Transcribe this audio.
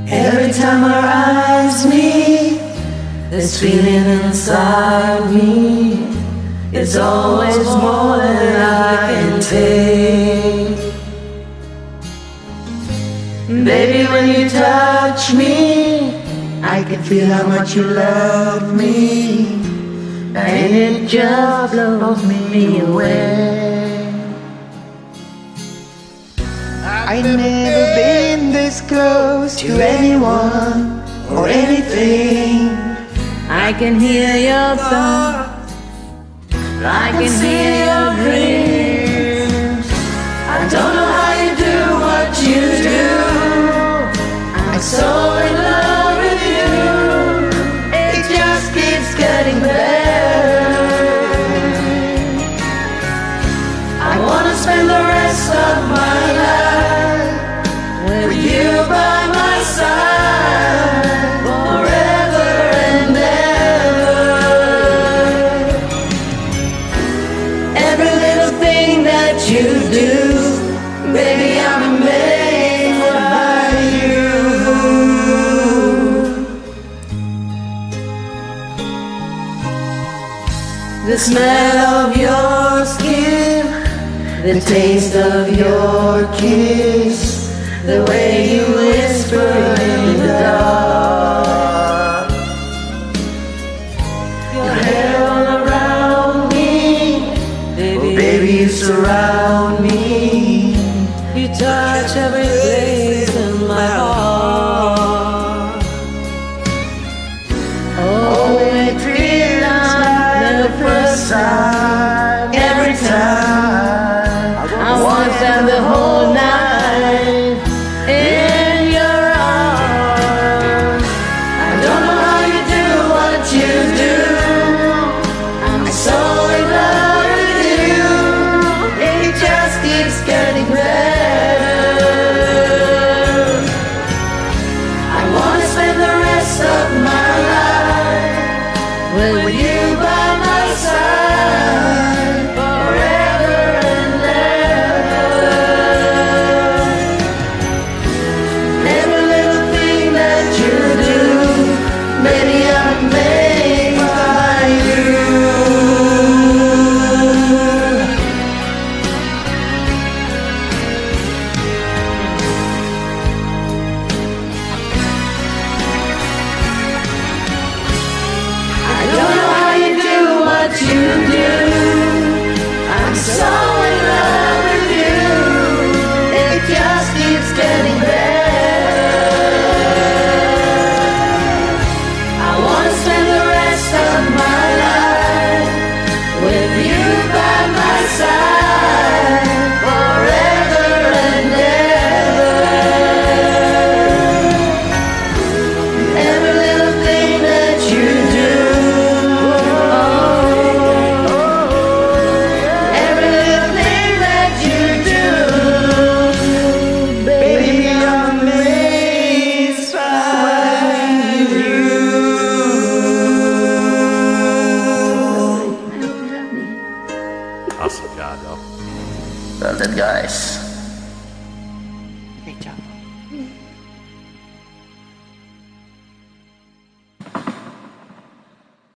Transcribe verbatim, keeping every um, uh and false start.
Every time our eyes meet, this feeling inside me, it's always more than I can take. Baby, when you touch me, I can feel how much you love me, and it just blows me away. I've never been this close to anyone or anything. I can hear your thoughts, I can hear your dreams. I don't know how you do what you do. I'm so in love with you. It just keeps getting better. I wanna spend the rest of my life with you by my side, forever and ever. Every little thing that you do, baby, I'm amazed by you. The smell of your skin, the taste of your kiss, the way you whisper in the dark, your hair all around me, baby, baby you surround me, you touch every place in my heart. Oh, it feels like the first time, every time I wanna spend the whole night in your arms. I don't know how you do what you do. I'm so in love with you. It just keeps getting better. I wanna spend the rest of my life with you by my side, forever and ever. Every little thing that you do, baby, I'm made by you. I don't know how you do what you do. I'm so in love with you. It just keeps getting better. I wanna spend the rest of my life with you by my side, forever and ever. Every little thing that you do, every little thing that you do, baby, I'm amazed by you. Awesome job, though. Love that, guys.